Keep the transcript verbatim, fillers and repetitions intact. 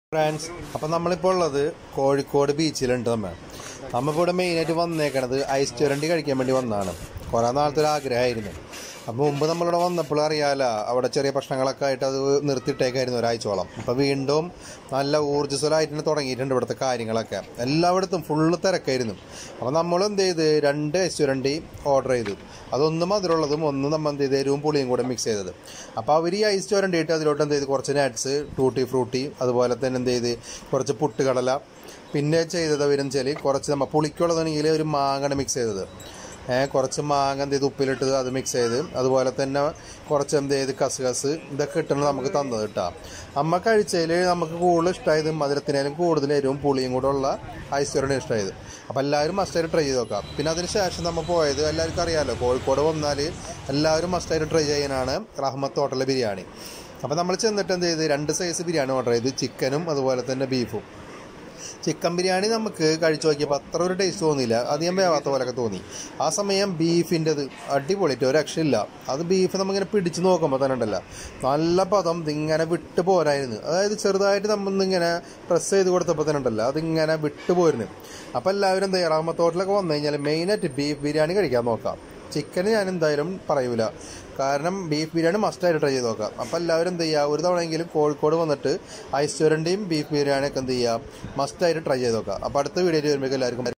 Friends, അപ്പം നമ്മളിപ്പോൾ ഉള്ളത് കോഴിക്കോട് ബീച്ചിലുണ്ട്. നമ്മൾ നമ്മളിപ്പോൾ ഇവിടെ മെയിനായിട്ട് വന്നേക്കണത് ഐസ് ചുരണ്ടി കഴിക്കാൻ വേണ്ടി വന്നതാണ്. കുറേ നാളത്തെ ഒരു ആഗ്രഹമായിരുന്നു. അപ്പോൾ മുമ്പ് നമ്മളിവിടെ വന്നപ്പോൾ അറിയാമല്ലോ, അവിടെ ചെറിയ പ്രശ്നങ്ങളൊക്കെ ആയിട്ട് അത് നിർത്തിയിട്ടേക്കായിരുന്നു ഒരാഴ്ചയോളം. അപ്പോൾ വീണ്ടും നല്ല ഊർജ്ജസ്വലമായിട്ട് തുടങ്ങിയിട്ടുണ്ട് ഇവിടുത്തെ കാര്യങ്ങളൊക്കെ. എല്ലായിടത്തും ഫുള്ള് തിരക്കായിരുന്നു. അപ്പോൾ നമ്മൾ എന്ത് ചെയ്ത് രണ്ട് ഐസ് ചുരണ്ടി ഓർഡർ ചെയ്തു. അതൊന്ന് മധുരമുള്ളതും ഒന്ന് നമ്മൾ എന്ത് ചെയ്ത് എരിവും പുളിയും കൂടെ മിക്സ് ചെയ്തത്. അപ്പോൾ അവർ ഈ ഐസ് ചുരണ്ടിയിട്ട് അതിലോട്ട് എന്ത് ചെയ്ത് കുറച്ച് നട്ട്സ്, ടൂട്ടി ഫ്രൂട്ടി, അതുപോലെ തന്നെ എന്ത് ചെയ്ത് കുറച്ച് പുട്ടുകടല, പിന്നെ ചെയ്തത് അവരെന്ന് വെച്ചാൽ കുറച്ച് നമ്മൾ പുളിക്കുള്ളതാണെങ്കിൽ ഒരു മാങ്ങ മിക്സ് ചെയ്തത്, കുറച്ച് മാങ്ങ എന്ത് ചെയ്ത് ഉപ്പിലിട്ട് അത് മിക്സ് ചെയ്ത്, അതുപോലെ തന്നെ കുറച്ച് എന്ത് ചെയ്ത് കസുകസ്, ഇതൊക്കെ കിട്ടണം നമുക്ക് തന്നത് കേട്ടോ. അമ്മ കഴിച്ചതിൽ നമുക്ക് കൂടുതൽ ഇഷ്ടമായത് മധുരത്തിനേലും കൂടുതൽ എരിവും പുളിയും കൂടെ ഉള്ള ഐസ് ചുരണ്ടി ഇഷ്ടമായത്. അപ്പോൾ എല്ലാവരും മസ്റ്റായിട്ട് ട്രൈ ചെയ്ത് നോക്കാം. പിന്നെ അതിന് ശേഷം നമ്മൾ പോയത് എല്ലാവർക്കും അറിയാമല്ലോ, കോഴിക്കോട് വന്നാൽ എല്ലാവരും മസ്റ്റായിട്ട് ട്രൈ ചെയ്യാനാണ് റഹ്മത്ത് ഹോട്ടലിലെ ബിരിയാണി. അപ്പോൾ നമ്മൾ ചെന്നിട്ട് എന്ത് ചെയ്ത് രണ്ട് സൈസ് ബിരിയാണി ഓർഡർ ചെയ്ത്, ചിക്കനും അതുപോലെ തന്നെ ബീഫും. ചിക്കൻ ബിരിയാണി നമുക്ക് കഴിച്ചു നോക്കിയപ്പോൾ അത്ര ഒരു ടേസ്റ്റ് തോന്നിയില്ല, അധികം വേവാത്ത പോലെയൊക്കെ തോന്നി. ആ സമയം ബീഫിൻ്റെത് അടിപൊളിയിട്ട് ഒരു രക്ഷയില്ല. അത് ബീഫ് നമ്മളിങ്ങനെ പിടിച്ച് നോക്കുമ്പോൾ തന്നെ ഉണ്ടല്ലോ, നല്ല പദം ഇതിങ്ങനെ വിട്ട് പോരായിരുന്നു. അതായത് ചെറുതായിട്ട് നമ്മളിങ്ങനെ പ്രസ് ചെയ്ത് കൊടുത്തപ്പോൾ തന്നെ ഉണ്ടല്ലോ, അതിങ്ങനെ വിട്ട് പോരുന്നു. അപ്പോൾ എല്ലാവരും എന്താ ചെയ്യുക, റഹ്മത്ത് ഹോട്ടലൊക്കെ വന്നു കഴിഞ്ഞാൽ മെയിനായിട്ട് ബീഫ് ബിരിയാണി കഴിക്കാൻ നോക്കാം. ചിക്കന് ഞാൻ എന്തായാലും പറയൂല, കാരണം ബീഫ് ബിരിയാണി മസ്റ്റായിട്ട് ട്രൈ ചെയ്ത് നോക്കാം. അപ്പോൾ എല്ലാവരും എന്ത് ചെയ്യുക, ഒരു തവണയെങ്കിലും കോഴിക്കോട് വന്നിട്ട് ഐസ് ചുരണ്ടിയും ബീഫ് ബിരിയാണിയൊക്കെ എന്ത് ചെയ്യുക, മസ്റ്റായിട്ട് ട്രൈ ചെയ്ത് നോക്കാം. അപ്പോൾ അടുത്ത വീഡിയോയിൽ വരുമ്പോൾ എല്ലാവർക്കും